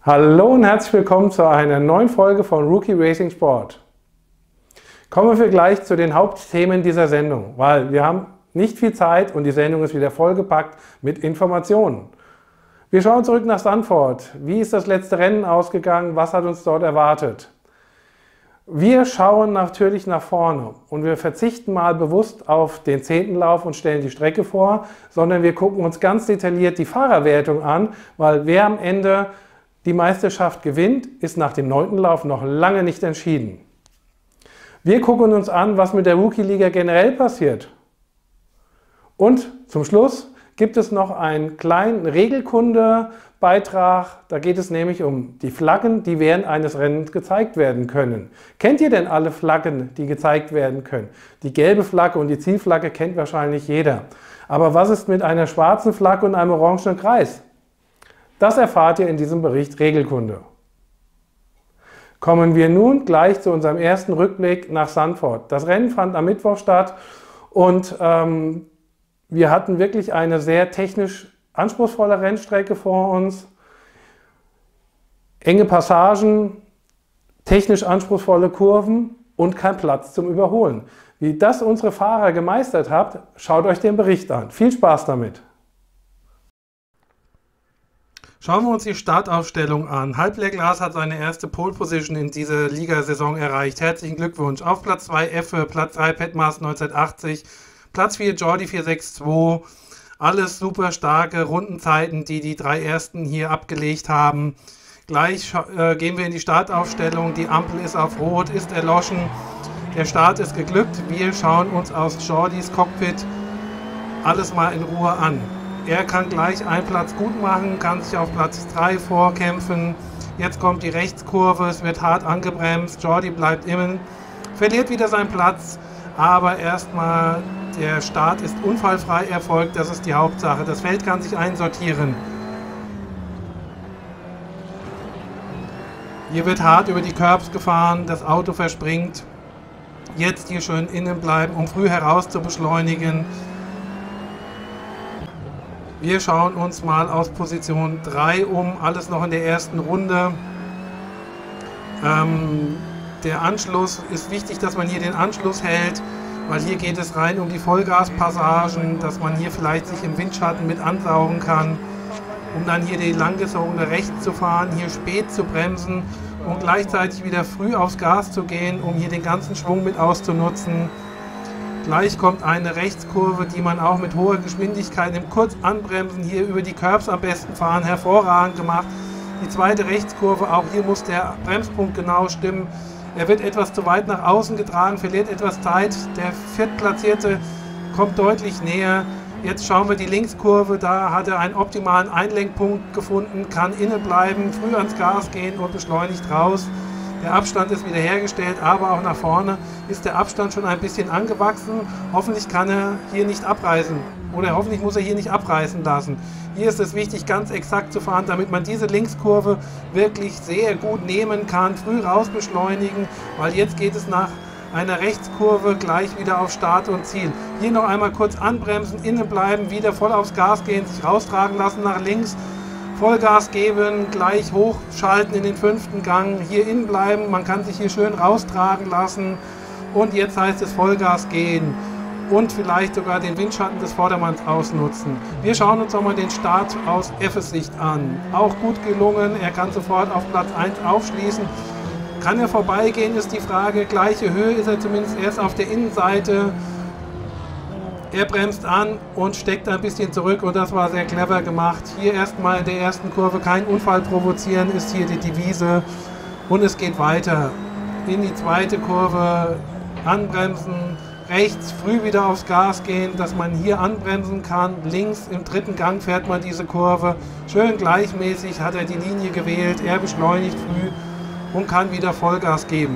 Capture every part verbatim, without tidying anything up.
Hallo und herzlich willkommen zu einer neuen Folge von Rookie Racing Sport. Kommen wir gleich zu den Hauptthemen dieser Sendung, weil wir haben nicht viel Zeit und die Sendung ist wieder vollgepackt mit Informationen. Wir schauen zurück nach Zandvoort. Wie ist das letzte Rennen ausgegangen? Was hat uns dort erwartet? Wir schauen natürlich nach vorne und wir verzichten mal bewusst auf den zehnten Lauf und stellen die Strecke vor, sondern wir gucken uns ganz detailliert die Fahrerwertung an, weil wer am Ende die Meisterschaft gewinnt, ist nach dem neunten Lauf noch lange nicht entschieden. Wir gucken uns an, was mit der Rookie-Liga generell passiert. Und zum Schluss gibt es noch einen kleinen Regelkunde-Beitrag. Da geht es nämlich um die Flaggen, die während eines Rennens gezeigt werden können. Kennt ihr denn alle Flaggen, die gezeigt werden können? Die gelbe Flagge und die Zielflagge kennt wahrscheinlich jeder. Aber was ist mit einer schwarzen Flagge und einem orangenen Kreis? Das erfahrt ihr in diesem Bericht Regelkunde. Kommen wir nun gleich zu unserem ersten Rückblick nach Zandvoort. Das Rennen fand am Mittwoch statt und ähm, wir hatten wirklich eine sehr technisch anspruchsvolle Rennstrecke vor uns. Enge Passagen, technisch anspruchsvolle Kurven und kein Platz zum Überholen. Wie das unsere Fahrer gemeistert haben, schaut euch den Bericht an. Viel Spaß damit! Schauen wir uns die Startaufstellung an. Halbleer-Glas hat seine erste Pole Position in dieser Ligasaison erreicht. Herzlichen Glückwunsch. Auf Platz zwei Effe, Platz drei Petmars neunzehnhundertachtzig, Platz vier Jordi vier sechs zwei. Alles super starke Rundenzeiten, die die drei Ersten hier abgelegt haben. Gleich äh, gehen wir in die Startaufstellung. Die Ampel ist auf Rot, ist erloschen. Der Start ist geglückt. Wir schauen uns aus Jordis Cockpit alles mal in Ruhe an. Er kann gleich einen Platz gut machen, kann sich auf Platz drei vorkämpfen. Jetzt kommt die Rechtskurve, es wird hart angebremst. Jordi bleibt innen, verliert wieder seinen Platz, aber erstmal der Start ist unfallfrei erfolgt, das ist die Hauptsache. Das Feld kann sich einsortieren. Hier wird hart über die Curbs gefahren, das Auto verspringt. Jetzt hier schön innen bleiben, um früh heraus zu beschleunigen. Wir schauen uns mal aus Position drei um, alles noch in der ersten Runde. Ähm, der Anschluss ist wichtig, dass man hier den Anschluss hält, weil hier geht es rein um die Vollgaspassagen, dass man hier vielleicht sich im Windschatten mit ansaugen kann, um dann hier die langgezogene rechts zu fahren, hier spät zu bremsen und gleichzeitig wieder früh aufs Gas zu gehen, um hier den ganzen Schwung mit auszunutzen. Gleich kommt eine Rechtskurve, die man auch mit hoher Geschwindigkeit im Kurz anbremsen, hier über die Curbs am besten fahren, hervorragend gemacht. Die zweite Rechtskurve, auch hier muss der Bremspunkt genau stimmen. Er wird etwas zu weit nach außen getragen, verliert etwas Zeit. Der Viertplatzierte kommt deutlich näher. Jetzt schauen wir die Linkskurve, da hat er einen optimalen Einlenkpunkt gefunden, kann innen bleiben, früh ans Gas gehen und beschleunigt raus. Der Abstand ist wiederhergestellt, aber auch nach vorne ist der Abstand schon ein bisschen angewachsen. Hoffentlich kann er hier nicht abreißen oder hoffentlich muss er hier nicht abreißen lassen. Hier ist es wichtig, ganz exakt zu fahren, damit man diese Linkskurve wirklich sehr gut nehmen kann, früh raus beschleunigen, weil jetzt geht es nach einer Rechtskurve gleich wieder auf Start und Ziel. Hier noch einmal kurz anbremsen, innen bleiben, wieder voll aufs Gas gehen, sich raustragen lassen nach links. Vollgas geben, gleich hochschalten in den fünften Gang, hier innen bleiben, man kann sich hier schön raustragen lassen und jetzt heißt es Vollgas gehen und vielleicht sogar den Windschatten des Vordermanns ausnutzen. Wir schauen uns nochmal den Start aus Effes Sicht an. Auch gut gelungen, er kann sofort auf Platz eins aufschließen. Kann er vorbeigehen, ist die Frage, gleiche Höhe ist er zumindest erst auf der Innenseite. Er bremst an und steckt ein bisschen zurück und das war sehr clever gemacht. Hier erstmal in der ersten Kurve kein Unfall provozieren, ist hier die Devise. Und es geht weiter. In die zweite Kurve anbremsen, rechts früh wieder aufs Gas gehen, dass man hier anbremsen kann. Links im dritten Gang fährt man diese Kurve. Schön gleichmäßig hat er die Linie gewählt. Er beschleunigt früh und kann wieder Vollgas geben.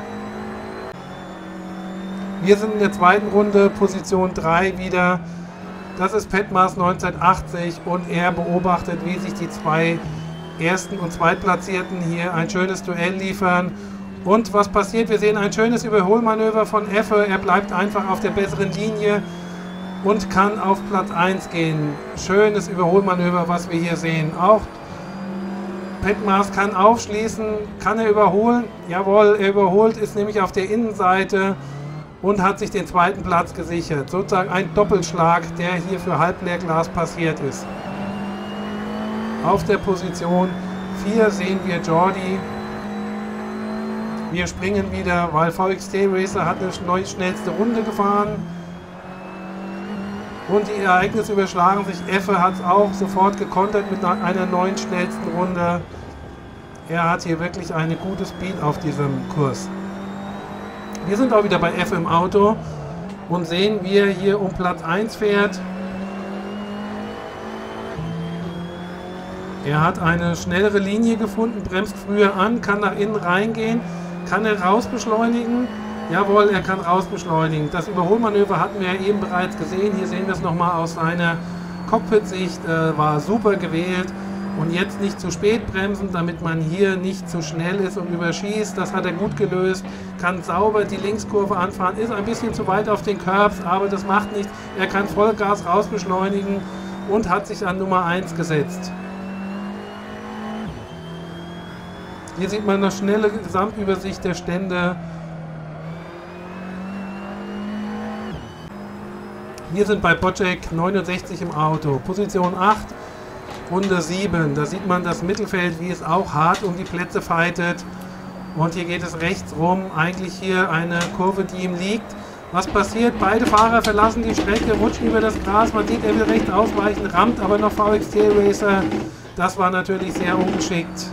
Wir sind in der zweiten Runde, Position drei wieder. Das ist Petmars neunzehnhundertachtzig und er beobachtet, wie sich die zwei Ersten- und Zweitplatzierten hier ein schönes Duell liefern. Und was passiert? Wir sehen ein schönes Überholmanöver von Effe. Er bleibt einfach auf der besseren Linie und kann auf Platz eins gehen. Schönes Überholmanöver, was wir hier sehen. Auch Petmars kann aufschließen, kann er überholen? Jawohl, er überholt, ist nämlich auf der Innenseite und hat sich den zweiten Platz gesichert. Sozusagen ein Doppelschlag, der hier für Halbleerglas passiert ist. Auf der Position vier sehen wir Jordi. Wir springen wieder, weil V X T Racer hat eine neue schnellste Runde gefahren. Und die Ereignisse überschlagen sich. Effe hat es auch sofort gekontert mit einer neuen schnellsten Runde. Er hat hier wirklich eine gute Speed auf diesem Kurs. Wir sind auch wieder bei Effe im Auto und sehen, wie er hier um Platz eins fährt. Er hat eine schnellere Linie gefunden, bremst früher an, kann nach innen reingehen. Kann er rausbeschleunigen? Jawohl, er kann rausbeschleunigen. Das Überholmanöver hatten wir ja eben bereits gesehen. Hier sehen wir es nochmal aus seiner Cockpit-Sicht. Äh, war super gewählt. Und jetzt nicht zu spät bremsen, damit man hier nicht zu schnell ist und überschießt. Das hat er gut gelöst. Kann sauber die Linkskurve anfahren. Ist ein bisschen zu weit auf den Curbs, aber das macht nichts. Er kann Vollgas rausbeschleunigen und hat sich an Nummer eins gesetzt. Hier sieht man eine schnelle Gesamtübersicht der Stände. Wir sind bei Boczek neunundsechzig im Auto. Position acht, Runde sieben. Da sieht man das Mittelfeld, wie es auch hart um die Plätze fightet. Und hier geht es rechts rum. Eigentlich hier eine Kurve, die ihm liegt. Was passiert? Beide Fahrer verlassen die Strecke, rutschen über das Gras. Man sieht, er will rechts ausweichen, rammt aber noch V X T Racer. Das war natürlich sehr ungeschickt.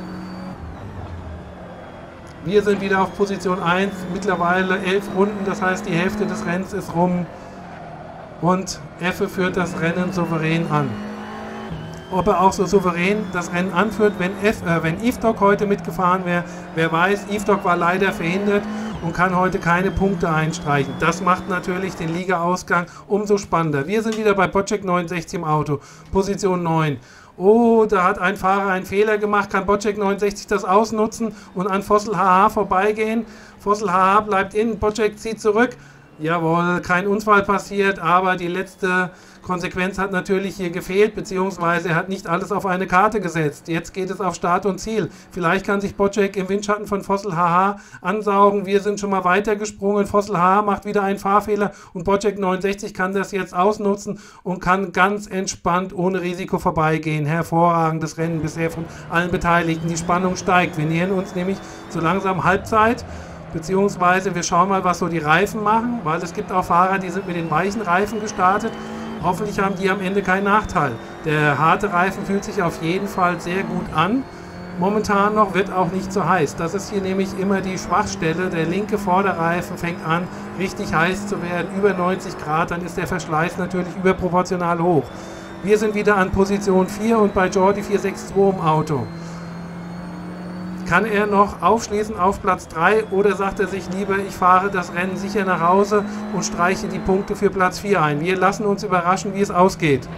Wir sind wieder auf Position eins, mittlerweile elf Runden, das heißt die Hälfte des Rennens ist rum und Effe führt das Rennen souverän an. Ob er auch so souverän das Rennen anführt, wenn, F, äh, wenn Yves-Dog heute mitgefahren wäre, wer weiß, Yves-Dog war leider verhindert und kann heute keine Punkte einstreichen. Das macht natürlich den Liga-Ausgang umso spannender. Wir sind wieder bei Boczek neunundsechzig im Auto, Position neun. Oh, da hat ein Fahrer einen Fehler gemacht, kann Boczek neunundsechzig das ausnutzen und an Fossil H H vorbeigehen. Fossil H H bleibt innen, Boczek zieht zurück. Jawohl, kein Unfall passiert, aber die letzte Konsequenz hat natürlich hier gefehlt, beziehungsweise er hat nicht alles auf eine Karte gesetzt. Jetzt geht es auf Start und Ziel. Vielleicht kann sich Boczek im Windschatten von Fossil H H ansaugen. Wir sind schon mal weitergesprungen. Fossil H H macht wieder einen Fahrfehler und Boczek neunundsechzig kann das jetzt ausnutzen und kann ganz entspannt ohne Risiko vorbeigehen. Hervorragendes Rennen bisher von allen Beteiligten. Die Spannung steigt. Wir nähern uns nämlich so langsam Halbzeit. Beziehungsweise wir schauen mal, was so die Reifen machen, weil es gibt auch Fahrer, die sind mit den weichen Reifen gestartet. Hoffentlich haben die am Ende keinen Nachteil. Der harte Reifen fühlt sich auf jeden Fall sehr gut an. Momentan noch wird auch nicht so heiß. Das ist hier nämlich immer die Schwachstelle. Der linke Vorderreifen fängt an, richtig heiß zu werden. Über neunzig Grad, dann ist der Verschleiß natürlich überproportional hoch. Wir sind wieder an Position vier und bei Jordi vier sechs zwei im Auto. Kann er noch aufschließen auf Platz drei oder sagt er sich lieber, ich fahre das Rennen sicher nach Hause und streiche die Punkte für Platz vier ein? Wir lassen uns überraschen, wie es ausgeht.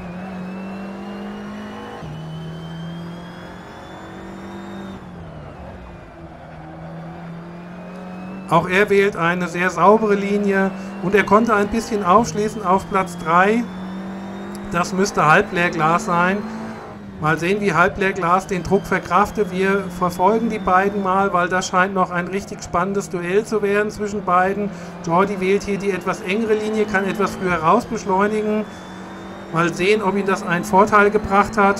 Auch er wählt eine sehr saubere Linie und er konnte ein bisschen aufschließen auf Platz drei. Das müsste Halbleerglas sein. Mal sehen, wie Halbleerglas den Druck verkraftet. Wir verfolgen die beiden mal, weil das scheint noch ein richtig spannendes Duell zu werden zwischen beiden. Jordi wählt hier die etwas engere Linie, kann etwas früher raus beschleunigen. Mal sehen, ob ihm das einen Vorteil gebracht hat.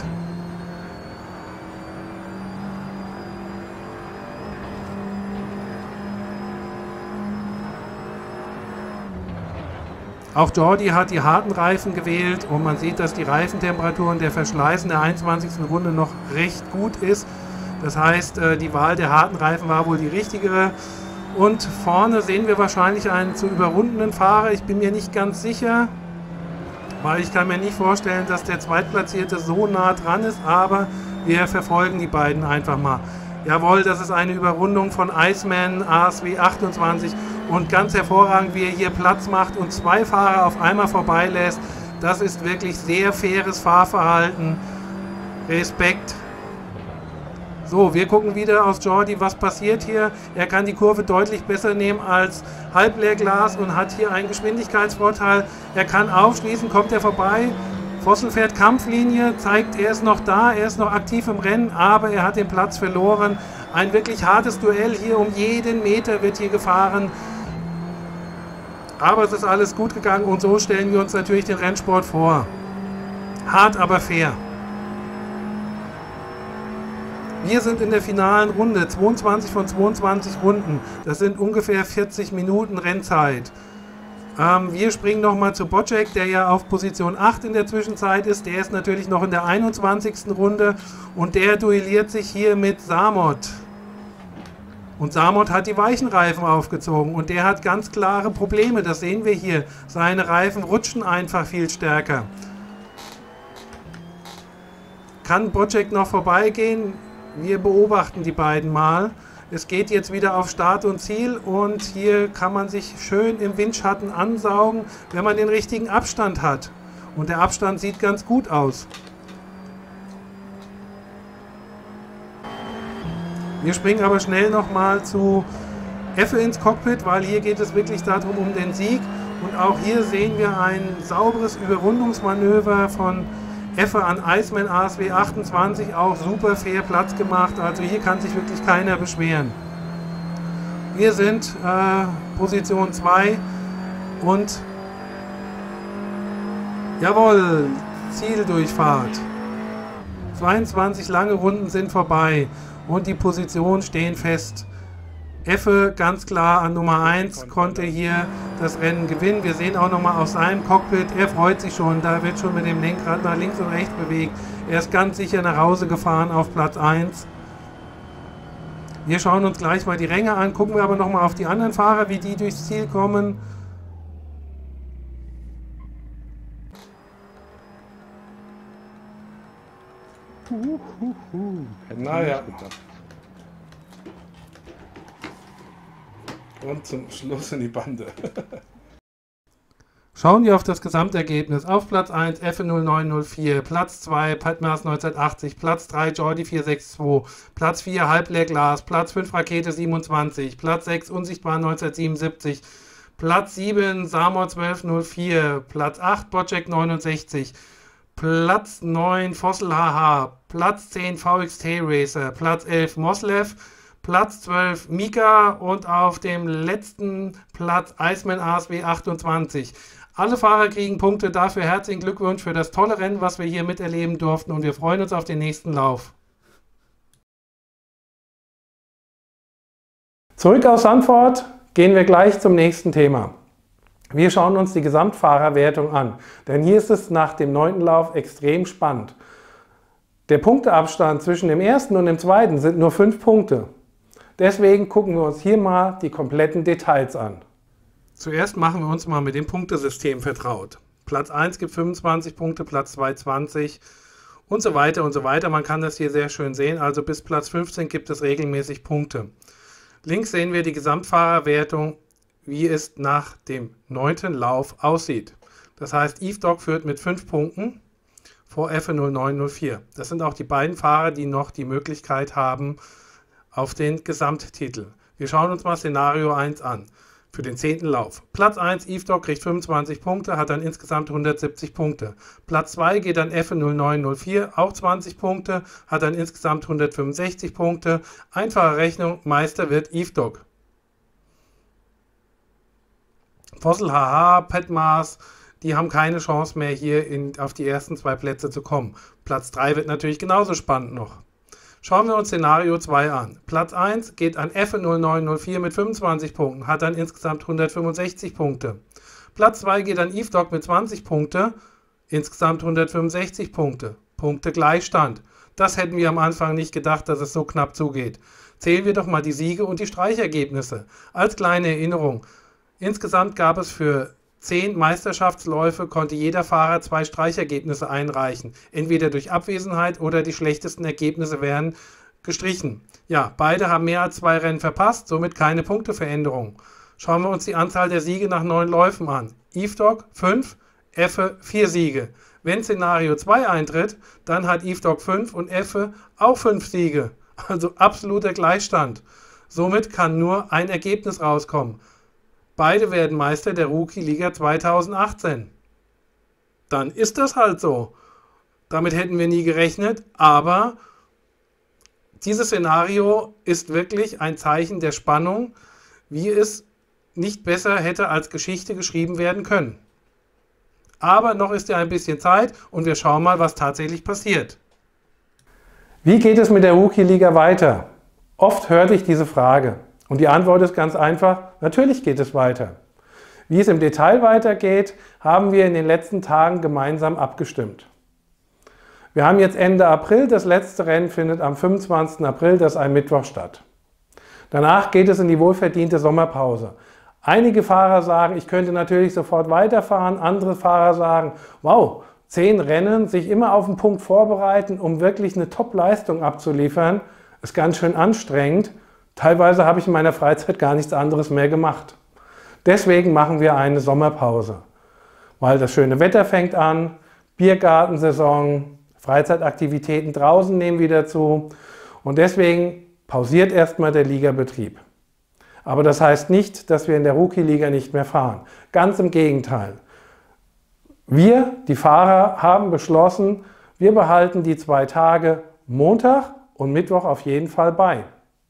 Auch Jordi hat die harten Reifen gewählt und man sieht, dass die Reifentemperatur und der Verschleiß in der einundzwanzigsten Runde noch recht gut ist. Das heißt, die Wahl der harten Reifen war wohl die richtigere. Und vorne sehen wir wahrscheinlich einen zu überrundenen Fahrer. Ich bin mir nicht ganz sicher, weil ich kann mir nicht vorstellen, dass der Zweitplatzierte so nah dran ist, aber wir verfolgen die beiden einfach mal. Jawohl, das ist eine Überrundung von Iceman A S W achtundzwanzig und ganz hervorragend, wie er hier Platz macht und zwei Fahrer auf einmal vorbeilässt. Das ist wirklich sehr faires Fahrverhalten. Respekt. So, wir gucken wieder auf Jordi, was passiert hier. Er kann die Kurve deutlich besser nehmen als Halbleerglas und hat hier einen Geschwindigkeitsvorteil. Er kann aufschließen, kommt er vorbei. Vossel fährt Kampflinie, zeigt, er ist noch da, er ist noch aktiv im Rennen, aber er hat den Platz verloren. Ein wirklich hartes Duell hier, um jeden Meter wird hier gefahren. Aber es ist alles gut gegangen und so stellen wir uns natürlich den Rennsport vor. Hart, aber fair. Wir sind in der finalen Runde, zweiundzwanzig von zweiundzwanzig Runden. Das sind ungefähr vierzig Minuten Rennzeit. Ähm, wir springen nochmal zu Boczek, der ja auf Position acht in der Zwischenzeit ist. Der ist natürlich noch in der einundzwanzigsten Runde und der duelliert sich hier mit Samot. Und Samot hat die weichen Reifen aufgezogen und der hat ganz klare Probleme. Das sehen wir hier. Seine Reifen rutschen einfach viel stärker. Kann Boczek noch vorbeigehen? Wir beobachten die beiden mal. Es geht jetzt wieder auf Start und Ziel und hier kann man sich schön im Windschatten ansaugen, wenn man den richtigen Abstand hat. Und der Abstand sieht ganz gut aus. Wir springen aber schnell nochmal zu Effe ins Cockpit, weil hier geht es wirklich darum, um den Sieg. Und auch hier sehen wir ein sauberes Überrundungsmanöver von Effe an Iceman A S W achtundzwanzig, auch super fair Platz gemacht, also hier kann sich wirklich keiner beschweren. Wir sind äh, Position zwei und jawohl, Zieldurchfahrt. zweiundzwanzig lange Runden sind vorbei und die Positionen stehen fest. Effe ganz klar an Nummer eins, konnte hier das Rennen gewinnen. Wir sehen auch nochmal aus seinem Cockpit, er freut sich schon, da wird schon mit dem Lenkrad nach links und rechts bewegt. Er ist ganz sicher nach Hause gefahren auf Platz eins. Wir schauen uns gleich mal die Ränge an, gucken wir aber nochmal auf die anderen Fahrer, wie die durchs Ziel kommen. Naja. Und zum Schluss in die Bande. Schauen wir auf das Gesamtergebnis. Auf Platz eins Effe null neun null vier, Platz zwei Padmas neunzehnhundertachtzig, Platz drei Jordi vier sechs zwei, Platz vier Halbleerglas, Platz fünf Rakete siebenundzwanzig, Platz sechs Unsichtbar neunzehnhundertsiebenundsiebzig, Platz sieben Samor zwölf null vier, Platz acht Boczek neunundsechzig, Platz neun Vossel H H, Platz zehn V X T Racer, Platz elf Moslev, Platz zwölf Mika und auf dem letzten Platz Iceman A S W achtundzwanzig. Alle Fahrer kriegen Punkte, dafür herzlichen Glückwunsch für das tolle Rennen, was wir hier miterleben durften und wir freuen uns auf den nächsten Lauf. Zurück aus Zandvoort gehen wir gleich zum nächsten Thema. Wir schauen uns die Gesamtfahrerwertung an, denn hier ist es nach dem neunten Lauf extrem spannend. Der Punkteabstand zwischen dem ersten und dem zweiten sind nur fünf Punkte. Deswegen gucken wir uns hier mal die kompletten Details an. Zuerst machen wir uns mal mit dem Punktesystem vertraut. Platz eins gibt fünfundzwanzig Punkte, Platz zwei zwanzig und so weiter und so weiter. Man kann das hier sehr schön sehen, also bis Platz fünfzehn gibt es regelmäßig Punkte. Links sehen wir die Gesamtfahrerwertung, wie es nach dem neunten Lauf aussieht. Das heißt, Yves Dog führt mit fünf Punkten vor Effe null neun null vier. Das sind auch die beiden Fahrer, die noch die Möglichkeit haben auf den Gesamttitel. Wir schauen uns mal Szenario eins an. Für den zehnten Lauf. Platz eins, Yves Dog kriegt fünfundzwanzig Punkte, hat dann insgesamt hundertsiebzig Punkte. Platz zwei geht an Effe null neun null vier, auch zwanzig Punkte, hat dann insgesamt hundertfünfundsechzig Punkte. Einfache Rechnung, Meister wird Yves Dog. Vossel H H, Padmas, die haben keine Chance mehr hier in, auf die ersten zwei Plätze zu kommen. Platz drei wird natürlich genauso spannend noch. Schauen wir uns Szenario zwei an. Platz eins geht an Effe null neun null vier mit fünfundzwanzig Punkten, hat dann insgesamt hundertfünfundsechzig Punkte. Platz zwei geht an Yves Dog mit zwanzig Punkte, insgesamt hundertfünfundsechzig Punkte. Punkte Gleichstand. Das hätten wir am Anfang nicht gedacht, dass es so knapp zugeht. Zählen wir doch mal die Siege und die Streichergebnisse. Als kleine Erinnerung. Insgesamt gab es für zehn Meisterschaftsläufe, konnte jeder Fahrer zwei Streichergebnisse einreichen. Entweder durch Abwesenheit oder die schlechtesten Ergebnisse werden gestrichen. Ja, beide haben mehr als zwei Rennen verpasst, somit keine Punkteveränderung. Schauen wir uns die Anzahl der Siege nach neun Läufen an. Yves Dog fünf, Effe vier Siege. Wenn Szenario zwei eintritt, dann hat Yves Dog fünf und Effe auch fünf Siege. Also absoluter Gleichstand. Somit kann nur ein Ergebnis rauskommen. Beide werden Meister der Rookie-Liga zweitausendachtzehn. dann ist das halt so. Damit hätten wir nie gerechnet, aber dieses Szenario ist wirklich ein Zeichen der Spannung, wie es nicht besser hätte als Geschichte geschrieben werden können. Aber noch ist ja ein bisschen Zeit und wir schauen mal, was tatsächlich passiert. Wie geht es mit der Rookie-Liga weiter? Oft hörte ich diese Frage und die Antwort ist ganz einfach, natürlich geht es weiter. Wie es im Detail weitergeht, haben wir in den letzten Tagen gemeinsam abgestimmt. Wir haben jetzt Ende April, das letzte Rennen findet am fünfundzwanzigsten April, das ist ein Mittwoch, statt. Danach geht es in die wohlverdiente Sommerpause. Einige Fahrer sagen, ich könnte natürlich sofort weiterfahren, andere Fahrer sagen, wow, zehn Rennen, sich immer auf den Punkt vorbereiten, um wirklich eine Top-Leistung abzuliefern, ist ganz schön anstrengend. Teilweise habe ich in meiner Freizeit gar nichts anderes mehr gemacht. Deswegen machen wir eine Sommerpause, weil das schöne Wetter fängt an, Biergartensaison, Freizeitaktivitäten draußen nehmen wieder zu und deswegen pausiert erstmal der Ligabetrieb. Aber das heißt nicht, dass wir in der Rookie-Liga nicht mehr fahren. Ganz im Gegenteil. Wir, die Fahrer, haben beschlossen, wir behalten die zwei Tage Montag und Mittwoch auf jeden Fall bei.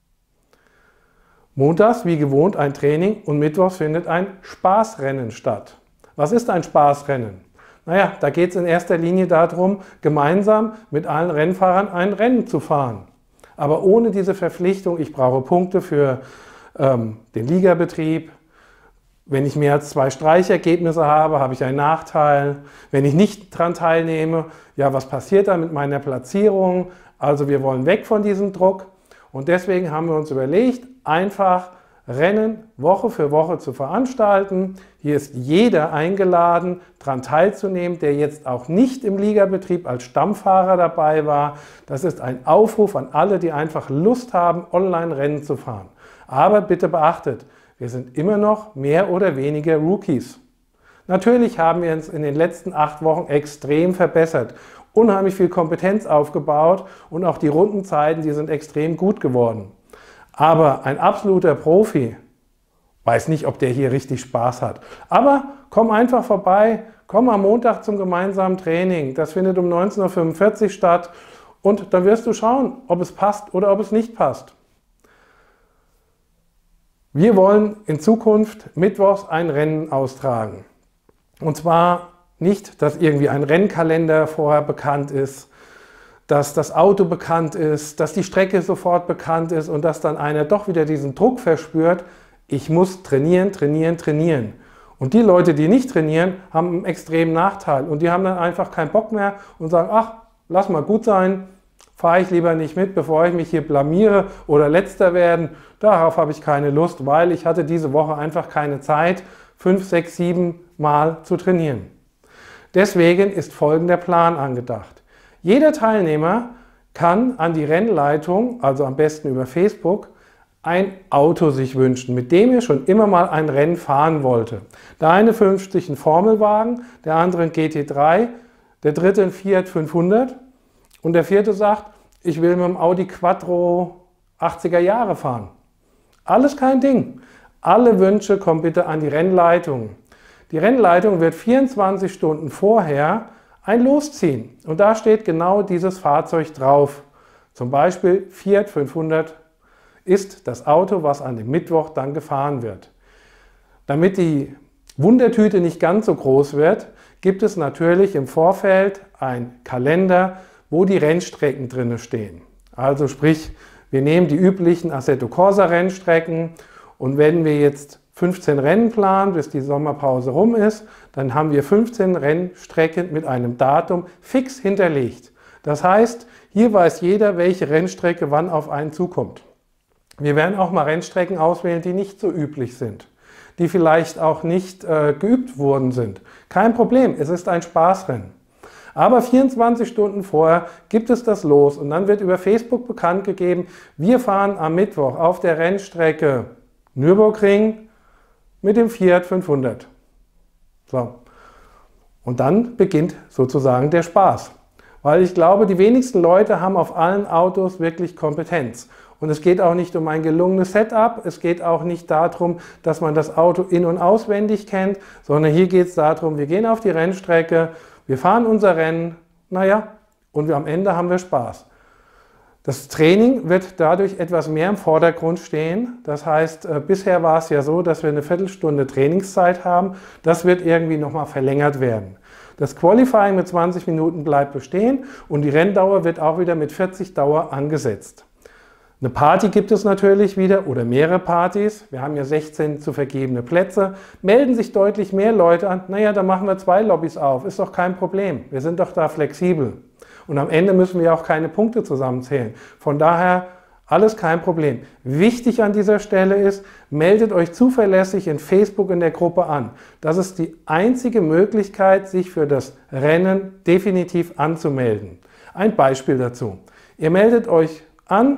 Montags, wie gewohnt, ein Training und Mittwochs findet ein Spaßrennen statt. Was ist ein Spaßrennen? Naja, da geht es in erster Linie darum, gemeinsam mit allen Rennfahrern ein Rennen zu fahren. Aber ohne diese Verpflichtung, ich brauche Punkte für ähm, den Ligabetrieb. Wenn ich mehr als zwei Streichergebnisse habe, habe ich einen Nachteil. Wenn ich nicht daran teilnehme, ja, was passiert dann mit meiner Platzierung? Also wir wollen weg von diesem Druck und deswegen haben wir uns überlegt, einfach Rennen Woche für Woche zu veranstalten. Hier ist jeder eingeladen, daran teilzunehmen, der jetzt auch nicht im Ligabetrieb als Stammfahrer dabei war. Das ist ein Aufruf an alle, die einfach Lust haben, Online-Rennen zu fahren. Aber bitte beachtet, wir sind immer noch mehr oder weniger Rookies. Natürlich haben wir uns in den letzten acht Wochen extrem verbessert, unheimlich viel Kompetenz aufgebaut und auch die Rundenzeiten, die sind extrem gut geworden. Aber ein absoluter Profi, weiß nicht, ob der hier richtig Spaß hat. Aber komm einfach vorbei, komm am Montag zum gemeinsamen Training. Das findet um neunzehn Uhr fünfundvierzig statt und dann wirst du schauen, ob es passt oder ob es nicht passt. Wir wollen in Zukunft mittwochs ein Rennen austragen. Und zwar nicht, dass irgendwie ein Rennkalender vorher bekannt ist, dass das Auto bekannt ist, dass die Strecke sofort bekannt ist und dass dann einer doch wieder diesen Druck verspürt, ich muss trainieren, trainieren, trainieren. Und die Leute, die nicht trainieren, haben einen extremen Nachteil und die haben dann einfach keinen Bock mehr und sagen, ach, lass mal gut sein, fahre ich lieber nicht mit, bevor ich mich hier blamiere oder letzter werden. Darauf habe ich keine Lust, weil ich hatte diese Woche einfach keine Zeit, fünf, sechs, sieben Mal zu trainieren. Deswegen ist folgender Plan angedacht. Jeder Teilnehmer kann an die Rennleitung, also am besten über Facebook, ein Auto sich wünschen, mit dem er schon immer mal ein Rennen fahren wollte. Der eine wünscht sich einen Formelwagen, der andere ein G T drei, der dritte ein Fiat fünfhundert und der vierte sagt, ich will mit dem Audi Quattro achtziger Jahre fahren. Alles kein Ding. Alle Wünsche kommen bitte an die Rennleitung. Die Rennleitung wird vierundzwanzig Stunden vorher ein Los ziehen und da steht genau dieses Fahrzeug drauf. Zum Beispiel Fiat fünfhundert ist das Auto, was an dem Mittwoch dann gefahren wird. Damit die Wundertüte nicht ganz so groß wird, gibt es natürlich im Vorfeld einen Kalender, wo die Rennstrecken drin stehen. Also sprich, wir nehmen die üblichen Assetto Corsa Rennstrecken und wenn wir jetzt fünfzehn Rennen planen, bis die Sommerpause rum ist, dann haben wir fünfzehn Rennstrecken mit einem Datum fix hinterlegt. Das heißt, hier weiß jeder, welche Rennstrecke wann auf einen zukommt. Wir werden auch mal Rennstrecken auswählen, die nicht so üblich sind, die vielleicht auch nicht äh, geübt worden sind. Kein Problem, es ist ein Spaßrennen. Aber vierundzwanzig Stunden vorher gibt es das Los und dann wird über Facebook bekannt gegeben, wir fahren am Mittwoch auf der Rennstrecke Nürburgring mit dem Fiat fünfhundert. So. Und dann beginnt sozusagen der Spaß. Weil ich glaube, die wenigsten Leute haben auf allen Autos wirklich Kompetenz. Und es geht auch nicht um ein gelungenes Setup, es geht auch nicht darum, dass man das Auto in- und auswendig kennt, sondern hier geht es darum, wir gehen auf die Rennstrecke, Wir fahren unser Rennen, naja, und am Ende haben wir Spaß. Das Training wird dadurch etwas mehr im Vordergrund stehen. Das heißt, äh, bisher war es ja so, dass wir eine Viertelstunde Trainingszeit haben. Das wird irgendwie nochmal verlängert werden. Das Qualifying mit zwanzig Minuten bleibt bestehen und die Renndauer wird auch wieder mit vierzig Dauer angesetzt. Eine Party gibt es natürlich wieder oder mehrere Partys. Wir haben ja sechzehn zu vergebene Plätze. Melden sich deutlich mehr Leute an. Naja, dann machen wir zwei Lobbys auf. Ist doch kein Problem. Wir sind doch da flexibel. Und am Ende müssen wir auch keine Punkte zusammenzählen. Von daher alles kein Problem. Wichtig an dieser Stelle ist, meldet euch zuverlässig in Facebook in der Gruppe an. Das ist die einzige Möglichkeit, sich für das Rennen definitiv anzumelden. Ein Beispiel dazu. Ihr meldet euch an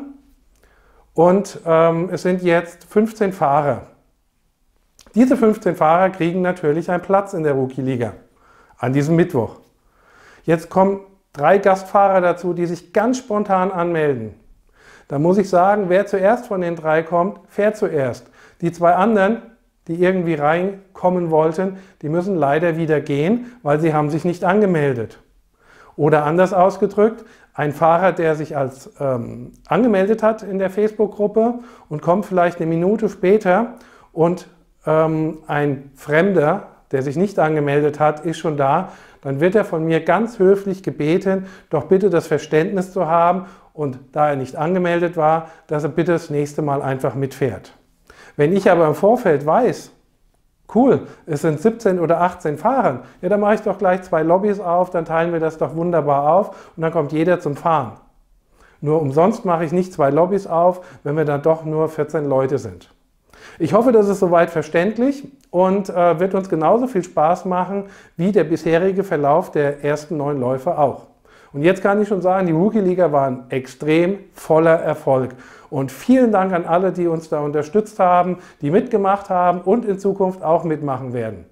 und ähm, es sind jetzt fünfzehn Fahrer. Diese fünfzehn Fahrer kriegen natürlich einen Platz in der Rookie-Liga an diesem Mittwoch. Jetzt kommen drei Gastfahrer dazu, die sich ganz spontan anmelden. Da muss ich sagen, wer zuerst von den drei kommt, fährt zuerst. Die zwei anderen, die irgendwie reinkommen wollten, die müssen leider wieder gehen, weil sie haben sich nicht angemeldet. Oder anders ausgedrückt, ein Fahrer, der sich als ähm, angemeldet hat in der Facebook-Gruppe und kommt vielleicht eine Minute später und ähm, ein Fremder, der sich nicht angemeldet hat, ist schon da, dann wird er von mir ganz höflich gebeten, doch bitte das Verständnis zu haben und da er nicht angemeldet war, dass er bitte das nächste Mal einfach mitfährt. Wenn ich aber im Vorfeld weiß, cool, es sind siebzehn oder achtzehn Fahrer, ja, dann mache ich doch gleich zwei Lobbys auf, dann teilen wir das doch wunderbar auf und dann kommt jeder zum Fahren. Nur umsonst mache ich nicht zwei Lobbys auf, wenn wir dann doch nur vierzehn Leute sind. Ich hoffe, das ist soweit verständlich und äh, wird uns genauso viel Spaß machen wie der bisherige Verlauf der ersten neun Läufe auch. Und jetzt kann ich schon sagen, die Rookie-Liga war ein extrem voller Erfolg. Und vielen Dank an alle, die uns da unterstützt haben, die mitgemacht haben und in Zukunft auch mitmachen werden.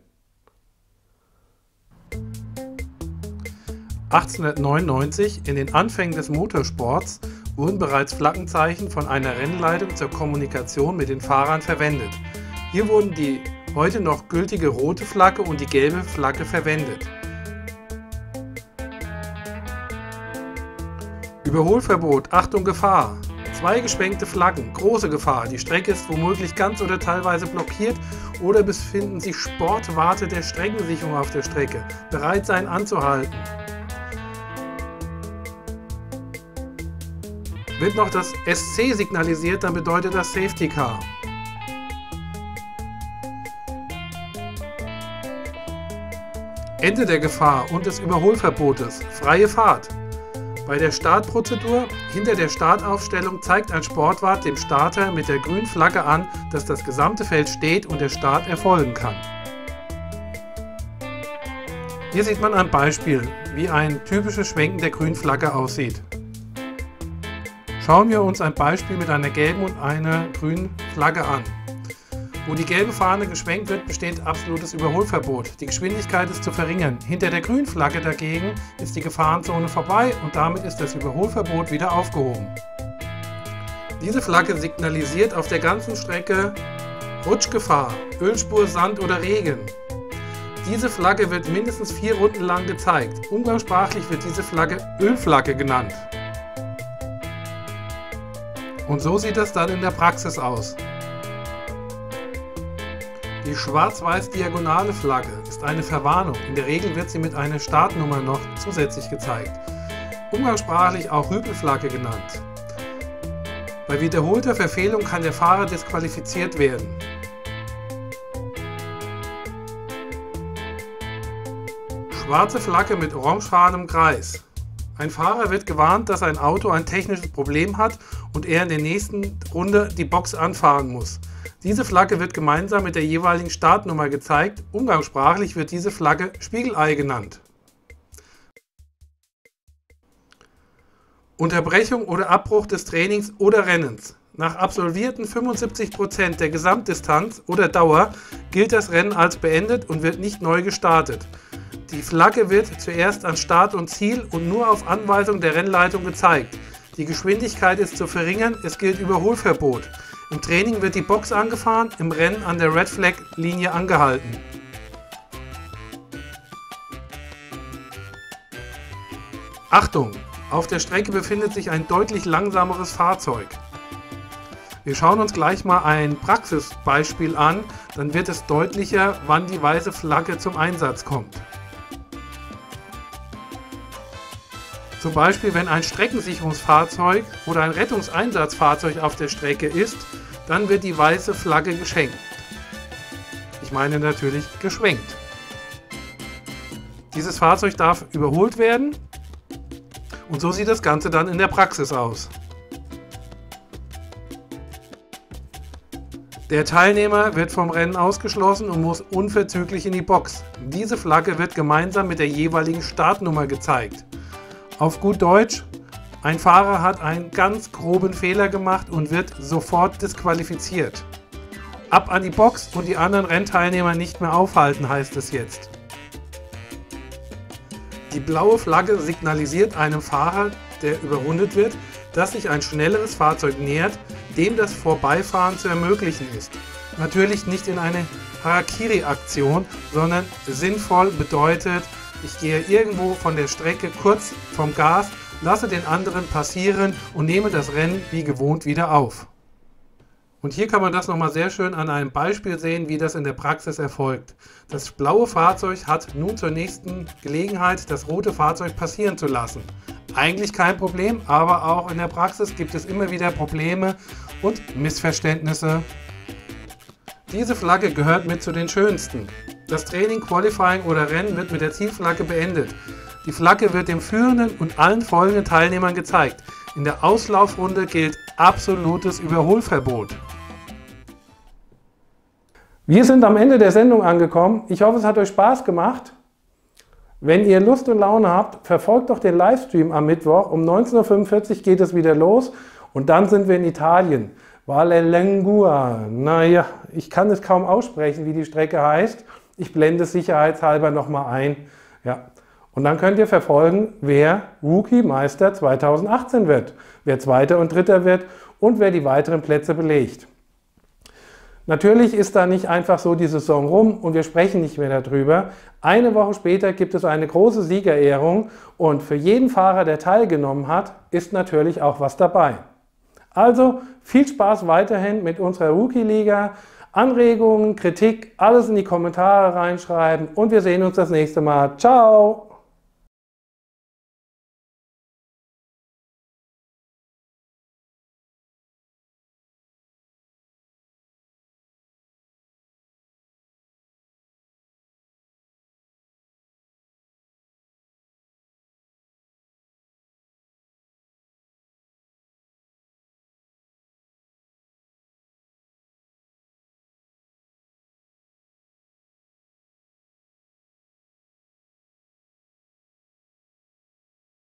achtzehnhundertneunundneunzig, in den Anfängen des Motorsports, wurden bereits Flaggenzeichen von einer Rennleitung zur Kommunikation mit den Fahrern verwendet. Hier wurden die heute noch gültige rote Flagge und die gelbe Flagge verwendet. Überholverbot, Achtung Gefahr. Zwei geschwenkte Flaggen, große Gefahr. Die Strecke ist womöglich ganz oder teilweise blockiert oder befinden sich Sportwarte der Streckensicherung auf der Strecke. Bereit sein anzuhalten. Wird noch das S C signalisiert, dann bedeutet das Safety Car. Ende der Gefahr und des Überholverbotes. Freie Fahrt. Bei der Startprozedur hinter der Startaufstellung zeigt ein Sportwart dem Starter mit der grünen Flagge an, dass das gesamte Feld steht und der Start erfolgen kann. Hier sieht man ein Beispiel, wie ein typisches Schwenken der grünen Flagge aussieht. Schauen wir uns ein Beispiel mit einer gelben und einer grünen Flagge an. Wo die gelbe Fahne geschwenkt wird, besteht absolutes Überholverbot. Die Geschwindigkeit ist zu verringern. Hinter der grünen Flagge dagegen ist die Gefahrenzone vorbei und damit ist das Überholverbot wieder aufgehoben. Diese Flagge signalisiert auf der ganzen Strecke Rutschgefahr, Ölspur, Sand oder Regen. Diese Flagge wird mindestens vier Runden lang gezeigt. Umgangssprachlich wird diese Flagge Ölflagge genannt. Und so sieht das dann in der Praxis aus. Die schwarz-weiß-diagonale Flagge ist eine Verwarnung. In der Regel wird sie mit einer Startnummer noch zusätzlich gezeigt. Umgangssprachlich auch Rüpelflagge genannt. Bei wiederholter Verfehlung kann der Fahrer disqualifiziert werden. Schwarze Flagge mit orangefarbenem Kreis. Ein Fahrer wird gewarnt, dass ein Auto ein technisches Problem hat und er in der nächsten Runde die Box anfahren muss. Diese Flagge wird gemeinsam mit der jeweiligen Startnummer gezeigt. Umgangssprachlich wird diese Flagge Spiegelei genannt. Unterbrechung oder Abbruch des Trainings oder Rennens. Nach absolvierten fünfundsiebzig Prozent der Gesamtdistanz oder Dauer gilt das Rennen als beendet und wird nicht neu gestartet. Die Flagge wird zuerst an Start und Ziel und nur auf Anweisung der Rennleitung gezeigt. Die Geschwindigkeit ist zu verringern, es gilt Überholverbot. Im Training wird die Box angefahren, im Rennen an der Red Flag Linie angehalten. Achtung! Auf der Strecke befindet sich ein deutlich langsameres Fahrzeug. Wir schauen uns gleich mal ein Praxisbeispiel an, dann wird es deutlicher, wann die weiße Flagge zum Einsatz kommt. Zum Beispiel, wenn ein Streckensicherungsfahrzeug oder ein Rettungseinsatzfahrzeug auf der Strecke ist, dann wird die weiße Flagge geschenkt. Ich meine natürlich geschwenkt. Dieses Fahrzeug darf überholt werden und so sieht das Ganze dann in der Praxis aus. Der Teilnehmer wird vom Rennen ausgeschlossen und muss unverzüglich in die Box. Diese Flagge wird gemeinsam mit der jeweiligen Startnummer gezeigt. Auf gut Deutsch, ein Fahrer hat einen ganz groben Fehler gemacht und wird sofort disqualifiziert. Ab an die Box und die anderen Rennteilnehmer nicht mehr aufhalten, heißt es jetzt. Die blaue Flagge signalisiert einem Fahrer, der überrundet wird, dass sich ein schnelleres Fahrzeug nähert, dem das Vorbeifahren zu ermöglichen ist. Natürlich nicht in eine Harakiri-Aktion, sondern sinnvoll bedeutet, ich gehe irgendwo von der Strecke kurz vom Gas, lasse den anderen passieren und nehme das Rennen wie gewohnt wieder auf. Und hier kann man das nochmal sehr schön an einem Beispiel sehen, wie das in der Praxis erfolgt. Das blaue Fahrzeug hat nun zur nächsten Gelegenheit, das rote Fahrzeug passieren zu lassen. Eigentlich kein Problem, aber auch in der Praxis gibt es immer wieder Probleme und Missverständnisse. Diese Flagge gehört mit zu den schönsten. Das Training, Qualifying oder Rennen wird mit der Zielflagge beendet. Die Flagge wird dem Führenden und allen folgenden Teilnehmern gezeigt. In der Auslaufrunde gilt absolutes Überholverbot. Wir sind am Ende der Sendung angekommen. Ich hoffe, es hat euch Spaß gemacht. Wenn ihr Lust und Laune habt, verfolgt doch den Livestream am Mittwoch. Um neunzehn Uhr fünfundvierzig geht es wieder los und dann sind wir in Italien. Vallelunga. Naja, ich kann es kaum aussprechen, wie die Strecke heißt. Ich blende es sicherheitshalber nochmal ein. Ja. Und dann könnt ihr verfolgen, wer Rookie-Meister zweitausendachtzehn wird, wer Zweiter und Dritter wird und wer die weiteren Plätze belegt. Natürlich ist da nicht einfach so die Saison rum und wir sprechen nicht mehr darüber. Eine Woche später gibt es eine große Siegerehrung und für jeden Fahrer, der teilgenommen hat, ist natürlich auch was dabei. Also viel Spaß weiterhin mit unserer Rookie-Liga. Anregungen, Kritik, alles in die Kommentare reinschreiben und wir sehen uns das nächste Mal. Ciao!